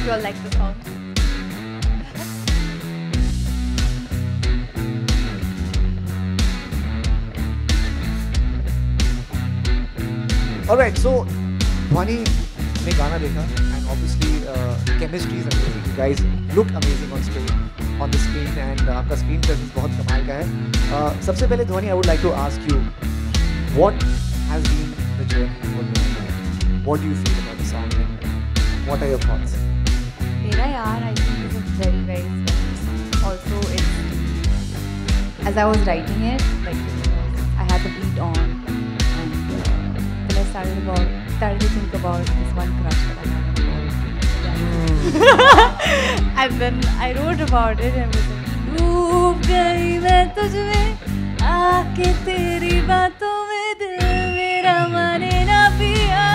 hope you all like the song. Alright, so Dhwani ने गाना देखा and obviously chemistry is amazing. You guys look amazing on the screen and आपका screen presence बहुत कमाल का है. सबसे पहले Dhwani, I would like to ask you, what has been the journey for you? What do you feel about the song and what are your thoughts? Mera Yaar, I think is a very, very special song. Also, it's, as I was writing it, like, I had the beat on, and then I started to think about this one crush that I had on board. And then I wrote about it and was like, डूब गई मैं तुझमें आके तेरी बातों में दिल मेरा माने ना पिया.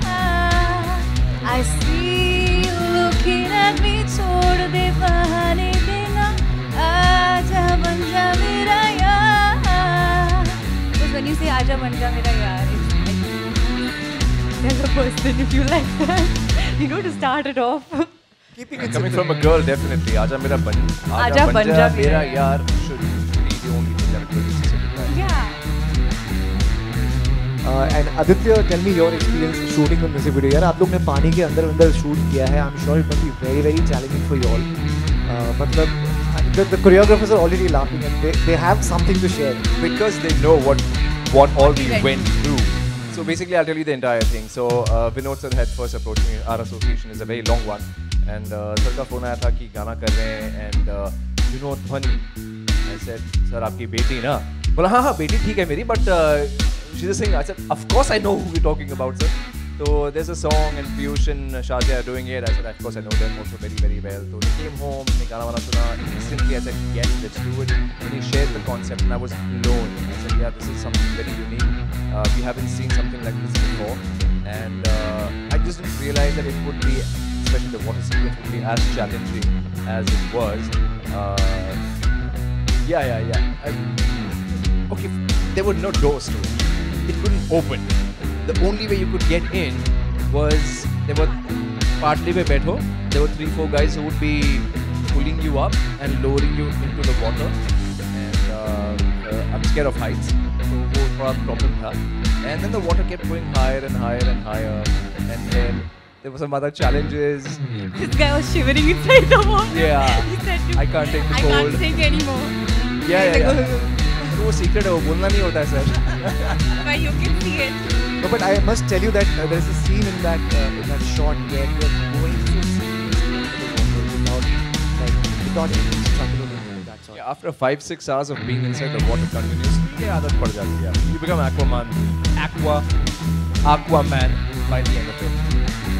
I see you looking at me, छोड़ दे बहाने देना, आजा बन जा मेरा यार. Because when you say आजा बन जा मेरा यार, it's like there's a person if you like that, you know, to start it off. Keeping it Coming simple. from a girl, definitely. Aja banja mera yaar should be the only thing that really signifies. Yeah. And Aditya, tell me your experience shooting the music video. यार आप लोग ने पानी के अंदर shoot किया है. I'm sure it must be very, very challenging for you all. मतलब the choreographers are already laughing and they have something to share. Because they know what all we went through. So basically, I'll tell you the entire thing. So Vinod sir had first approached me. Our association is a very long one. And sir का phone आया था कि गाना कर रहे हैं and Vinod Dhwani. I said, sir आपकी बेटी ना? बोला हाँ बेटी ठीक है मेरी, but she's a singer. I said, of course I know who we're talking about, sir. So there's a song and Piyush and Shazia are doing it. I said, of course I know them also very, very well. So they came home, they गाना वाना सुना. Instantly I said, yes, let's do it. And he shared the concept and I was blown. I said, yeah, this is something very unique. We haven't seen something like this before. And I just didn't realize that it would be, especially the water sequence, would be as challenging as it was. Okay, there were no doors to it. It couldn't open. The only way you could get in was there were partly by Betho. There were 3-4 guys who would be pulling you up and lowering you into the water. And I'm scared of heights, so वो थोड़ा problem था. And then the water kept going higher and higher and higher. And then there were some other challenges. This guy was shivering inside the water. Yeah. He said to me, I can't take the I cold. can't take anymore. Yeah. वो secret है, वो बोलना नहीं होता है sir. But you can see it. No, but I must tell you that there is a scene in that shot where you are going so seriously into the water without any struggle or anything of that sort. Yeah, after 5-6 hours of being inside the water continuously, ये आदत पड़ जाती है. You become Aquaman by the end of it.